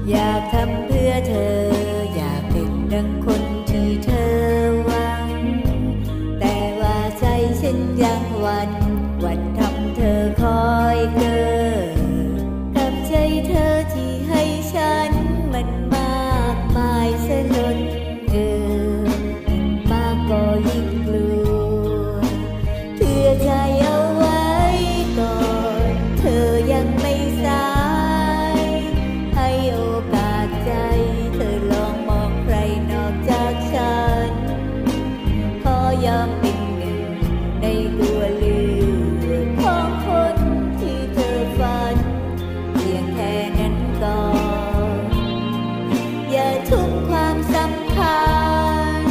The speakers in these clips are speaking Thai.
อยากทำเพื่อเธออยากเป็นดังคนที่เธอหวังแต่ว่าใจฉันยังหวั่นทำเธอคอยเกินกับใจเธอที่ให้ฉันมันมากมายเสียล้นยิ่งมากก็ยิ่งกลัวเพื่อใจเอาไว้ก่อนเธอยังไม่สายให้โอกาสใจเธอลองมองใครนอกจากฉันขอยอมเป็นหนึ่งในตัวเลือกของคนที่เธอฝันเพียงแค่นั้นก่อนอย่าทุ่มความสำคัญ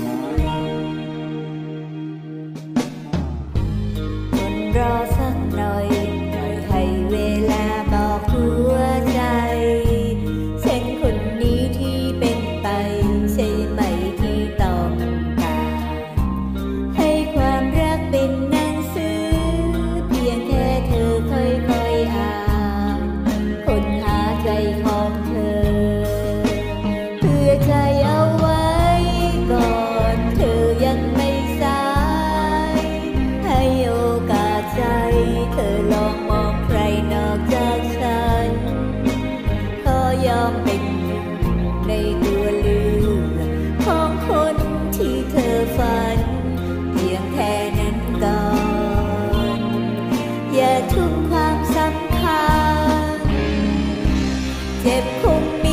คนรอสักหน่อยให้เวลาบอกหัวใจฉันคนนี้ที่เป็นไปใช่ไหมที่ต้องการให้ความรักเป็นหนังสือเพียงแค่เธอค่อยๆอ่านค้นหาใจของเธอเพื่อใจเอาไว้ก่อนเธอยังไม่สายให้โอกาสใจเธอลองมองใครนอกจากฉันขอยอมเป็นหนึ่งในตัวเลือกของคนที่เธอฝันเพียงแค่นั้นก่อนอย่าทุ่มความสำคัญเจ็บคง